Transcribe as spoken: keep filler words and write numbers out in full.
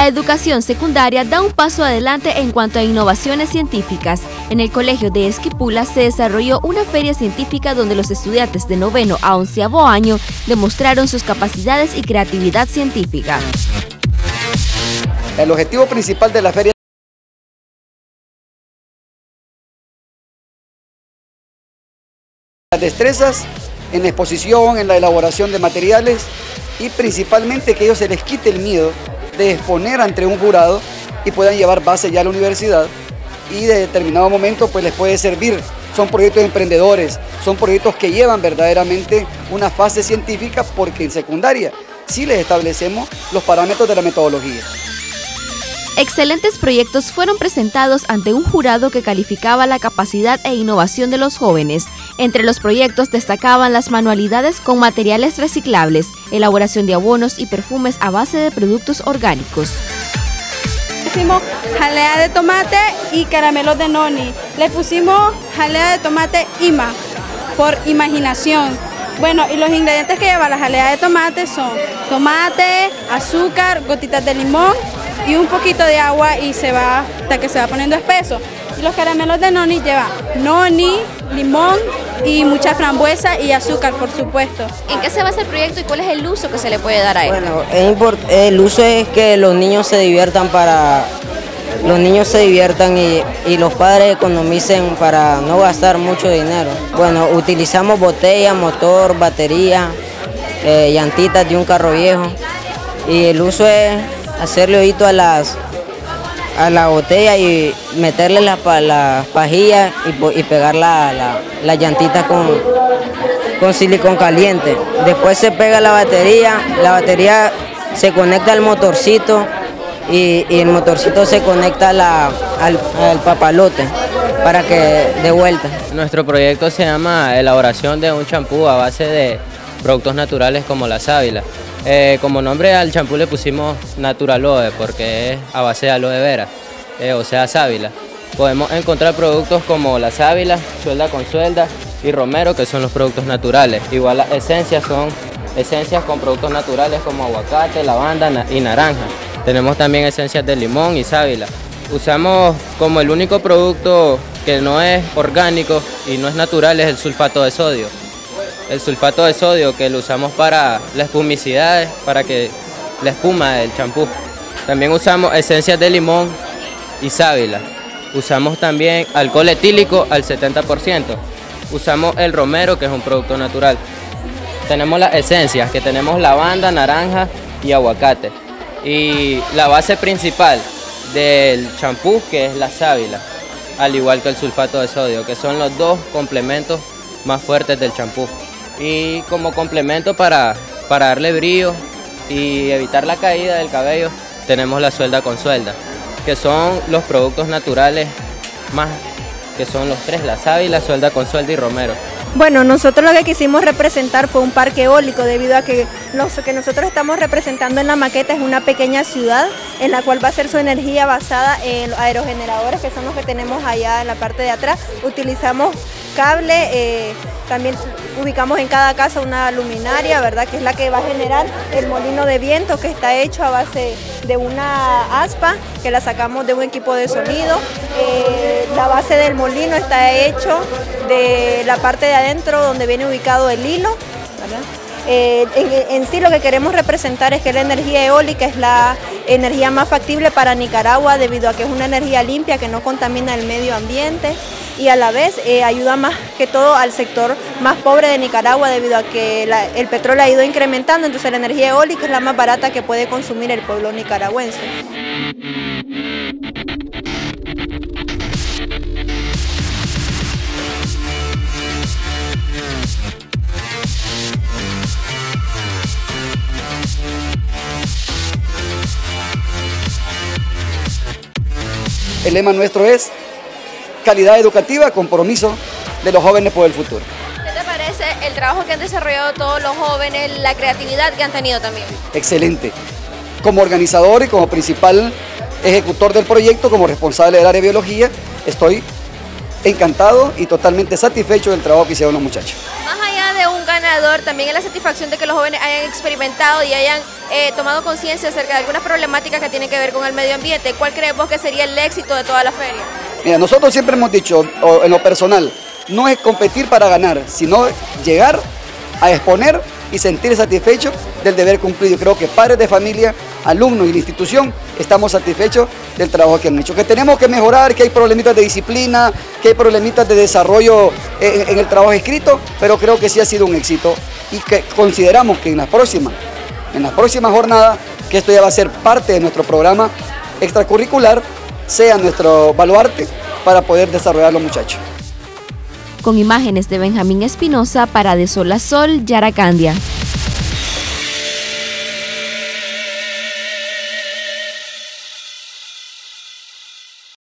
La educación secundaria da un paso adelante en cuanto a innovaciones científicas. En el colegio de Esquipula se desarrolló una feria científica donde los estudiantes de noveno a onceavo año demostraron sus capacidades y creatividad científica. El objetivo principal de la feria las destrezas en la exposición, en la elaboración de materiales y principalmente que a ellos se les quite el miedo de exponer ante un jurado y puedan llevar base ya a la universidad y de determinado momento pues les puede servir. Son proyectos emprendedores, son proyectos que llevan verdaderamente una fase científica porque en secundaria sí les establecemos los parámetros de la metodología. Excelentes proyectos fueron presentados ante un jurado que calificaba la capacidad e innovación de los jóvenes. Entre los proyectos destacaban las manualidades con materiales reciclables, elaboración de abonos y perfumes a base de productos orgánicos. Hicimos jalea de tomate y caramelos de noni. Le pusimos jalea de tomate I M A, por imaginación. Bueno, y los ingredientes que lleva la jalea de tomate son tomate, azúcar, gotitas de limón y un poquito de agua y se va hasta que se va poniendo espeso. Y los caramelos de noni llevan noni, limón y mucha frambuesa y azúcar, por supuesto. ¿En qué se basa el proyecto y cuál es el uso que se le puede dar a él? Bueno, el uso es que los niños se diviertan para los niños se diviertan y, y los padres economicen para no gastar mucho dinero. Bueno, utilizamos botella, motor, batería, eh, llantitas de un carro viejo y el uso es hacerle hoyito a las a la botella y meterle las la pajillas y, y pegar la, la, la llantita con, con silicón caliente. Después se pega la batería, la batería se conecta al motorcito y, y el motorcito se conecta a la, al, al papalote para que dé vuelta. Nuestro proyecto se llama elaboración de un champú a base de productos naturales como la sábila. Eh, como nombre al champú le pusimos Naturaloe porque es a base de aloe vera, eh, o sea sábila. Podemos encontrar productos como la sábila, suelda con suelda y romero, que son los productos naturales. Igual las esencias son esencias con productos naturales como aguacate, lavanda y naranja. Tenemos también esencias de limón y sábila. Usamos como el único producto que no es orgánico y no es natural es el sulfato de sodio. El sulfato de sodio que lo usamos para la espumicidad, para que la espuma del champú. También usamos esencias de limón y sábila. Usamos también alcohol etílico al setenta por ciento. Usamos el romero, que es un producto natural. Tenemos las esencias, que tenemos lavanda, naranja y aguacate. Y la base principal del champú, que es la sábila, al igual que el sulfato de sodio, que son los dos complementos más fuertes del champú. Y como complemento para, para darle brillo y evitar la caída del cabello, tenemos la suelda con suelda, que son los productos naturales más, que son los tres, la sábila, suelda con suelda y romero. Bueno, nosotros lo que quisimos representar fue un parque eólico, debido a que lo que nosotros estamos representando en la maqueta es una pequeña ciudad en la cual va a ser su energía basada en los aerogeneradores, que son los que tenemos allá en la parte de atrás. Utilizamos cable, eh, también ubicamos en cada casa una luminaria, ¿verdad?, que es la que va a generar el molino de viento, que está hecho a base de una aspa que la sacamos de un equipo de sonido. Eh, la base del molino está hecho de la parte de adentro donde viene ubicado el hilo, ¿verdad? Eh, en, en sí lo que queremos representar es que la energía eólica es la energía más factible para Nicaragua, debido a que es una energía limpia que no contamina el medio ambiente y a la vez eh, ayuda más que todo al sector más pobre de Nicaragua, debido a que la, el petróleo ha ido incrementando, entonces la energía eólica es la más barata que puede consumir el pueblo nicaragüense. El lema nuestro es calidad educativa, compromiso de los jóvenes por el futuro. ¿Qué te parece el trabajo que han desarrollado todos los jóvenes, la creatividad que han tenido también? Excelente. Como organizador y como principal ejecutor del proyecto, como responsable del área de biología, estoy encantado y totalmente satisfecho del trabajo que hicieron los muchachos. Más allá de un ganador también es la satisfacción de que los jóvenes hayan experimentado y hayan eh, tomado conciencia acerca de algunas problemáticas que tienen que ver con el medio ambiente. ¿Cuál crees vos que sería el éxito de toda la feria? Mira, nosotros siempre hemos dicho, en lo personal, no es competir para ganar, sino llegar a exponer y sentir satisfecho del deber cumplido. Yo creo que padres de familia, alumnos y la institución estamos satisfechos del trabajo que han hecho. Que tenemos que mejorar, que hay problemitas de disciplina, que hay problemitas de desarrollo en, en el trabajo escrito, pero creo que sí ha sido un éxito y que consideramos que en las próximas, en las próximas jornadas, que esto ya va a ser parte de nuestro programa extracurricular, sea nuestro baluarte para poder desarrollar a los muchachos. Con imágenes de Benjamín Espinosa para De Sol a Sol, Yaracandia.